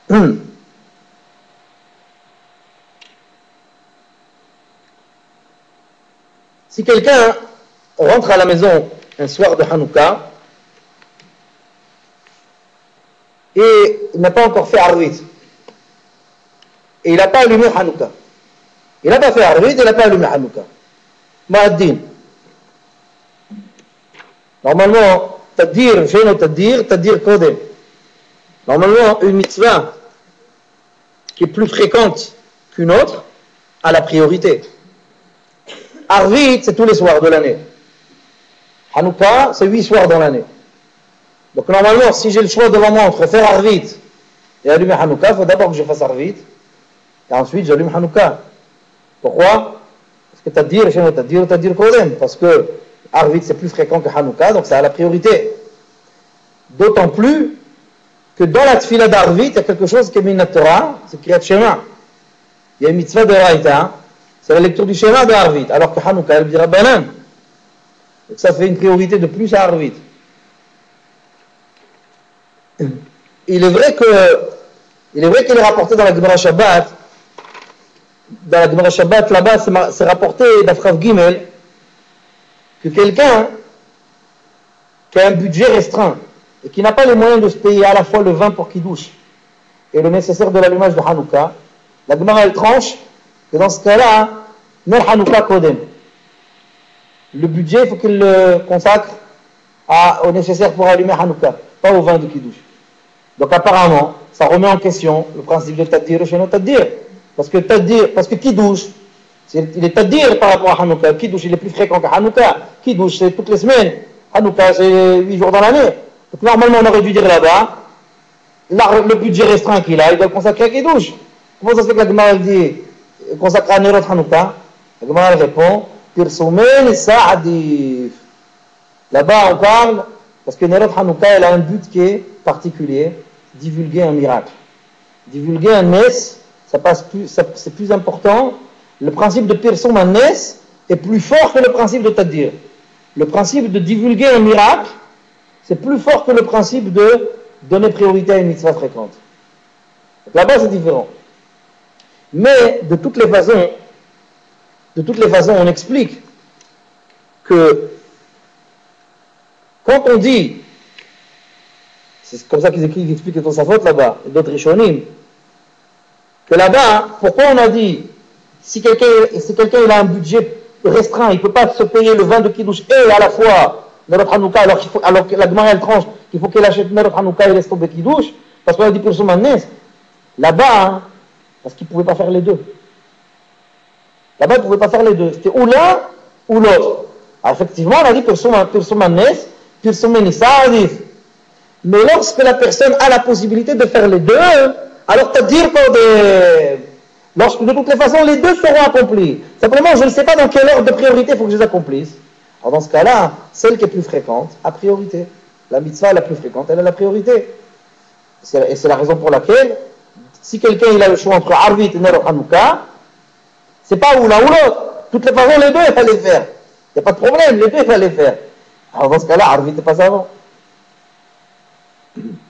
Si quelqu'un rentre à la maison un soir de Hanouka et il n'a pas encore fait Arvit, et il n'a pas allumé Hanouka, il n'a pas fait Arvit, il n'a pas allumé Hanouka, Ma'addin. Normalement, Tadir, Tadir Kodem. Normalement, une mitzvah qui est plus fréquente qu'une autre a la priorité. Arvit, c'est tous les soirs de l'année. Hanouka, c'est 8 soirs dans l'année. Donc normalement, si j'ai le choix devant moi entre faire Arvit et allumer Hanouka, il faut d'abord que je fasse Arvit, et ensuite j'allume Hanouka. Pourquoi? Parce que Tadir Kodem. Parce que Arvit, c'est plus fréquent que Hanouka, donc ça a la priorité. D'autant plus que dans la tfila d'Arvit, il y a quelque chose qui est min Torah, c'est Kriyat Shema. Il y a une mitzvah de Raïta, c'est la lecture du Shema de Arvit, alors que Hanouka, elle dira Banan. Donc ça fait une priorité de plus à Arvit. Il est vrai qu'il est rapporté dans la Gemara Shabbat, là-bas, c'est rapporté d'Afrav Gimel, que quelqu'un qui a un budget restreint et qui n'a pas les moyens de se payer à la fois le vin pour qu'il douche et le nécessaire de l'allumage de Hanouka, la Gemara elle tranche que dans ce cas-là, non Hanouka Kodem. Le budget, il faut qu'il le consacre au nécessaire pour allumer Hanouka, pas au vin de Kiddush. Donc apparemment, ça remet en question le principe de Tadir chez nous Tadir. Parce que Kiddush, il est Tadir par rapport à Hanouka. Kiddush, il est plus fréquent que Hanouka. Kiddush, c'est toutes les semaines. Hanouka, c'est 8 jours dans l'année. Donc normalement, on aurait dû dire là-bas, le budget restreint qu'il a, il doit le consacrer à Kiddush. Comment ça se fait que la Gemara dit consacrer à Nerot Hanouka? La Gemara répond, Pirsoumen Sa'adif. Là-bas, on parle, parce que Nerot Hanouka, elle a un but qui est particulier, divulguer un miracle. Divulguer un Nes, c'est plus important. Le principe de Pirsoumen Nes est plus fort que le principe de Tadir. Le principe de divulguer un miracle, c'est plus fort que le principe de donner priorité à une mitzvah fréquente. Donc là-bas, c'est différent. Mais de toutes les façons, on explique que quand on dit, c'est comme ça qu'ils expliquent les Tosafot là-bas, et d'autres Rishonim, que là-bas, pourquoi on a dit, si quelqu'un il a un budget restreint, il ne peut pas se payer le vin de Kiddush et à la fois Nerot Hanouka, alors que la Gemara elle tranche qu'il faut qu'il achète Nerot Hanouka et laisse tomber Kiddush, parce qu'on a dit pour son manès, là-bas, parce qu'il ne pouvait pas faire les deux. Là-bas, il ne pouvait pas faire les deux. C'était ou l'un ou l'autre. Alors effectivement, on a dit pour son manès, pour son menissadif. Mais lorsque la personne a la possibilité de faire les deux, alors c'est-à-dire lorsque de toutes les façons les deux seront accomplis. Simplement, je ne sais pas dans quel ordre de priorité il faut que je les accomplisse. Alors dans ce cas-là, celle qui est plus fréquente a priorité. La mitzvah la plus fréquente, elle a la priorité. Et c'est la raison pour laquelle, si quelqu'un il a le choix entre Arvit et Nerot Hanouka, c'est pas ou l'un ou l'autre. De toutes les façons, les deux, il fallait les faire. Il n'y a pas de problème, les deux, il fallait les faire. Alors dans ce cas-là, Arvit n'est pas avant.